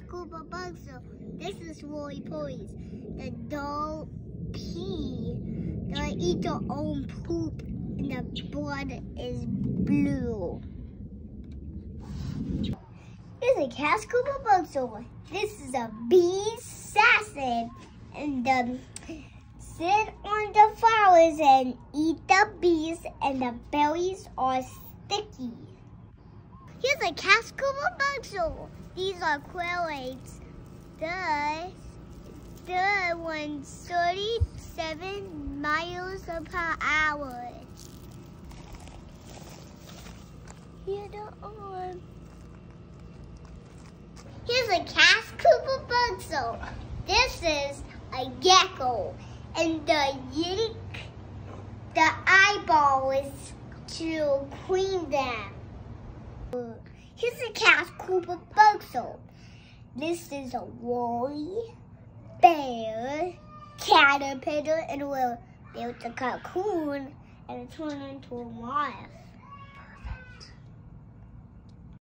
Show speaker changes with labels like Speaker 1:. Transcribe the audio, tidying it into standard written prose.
Speaker 1: scoop of bugs. So this is Roly Poly's. The dog pee. They eat their own poop, and the blood is blue. This is a cat scoop of bugs. So this is a bee assassin, and sit on the flowers and eat the bees, and the berries are sticky. Here's a cat scoop of bugs. So these are quail eggs. The one's 37 miles per hour. Here the arm. Here's a cat scoop of bugs. So this is a gecko, and the eyeball is to clean them. Here's a cat scoop of bugs. So this is a woolly bear caterpillar, and will build a cocoon and turn into a moth.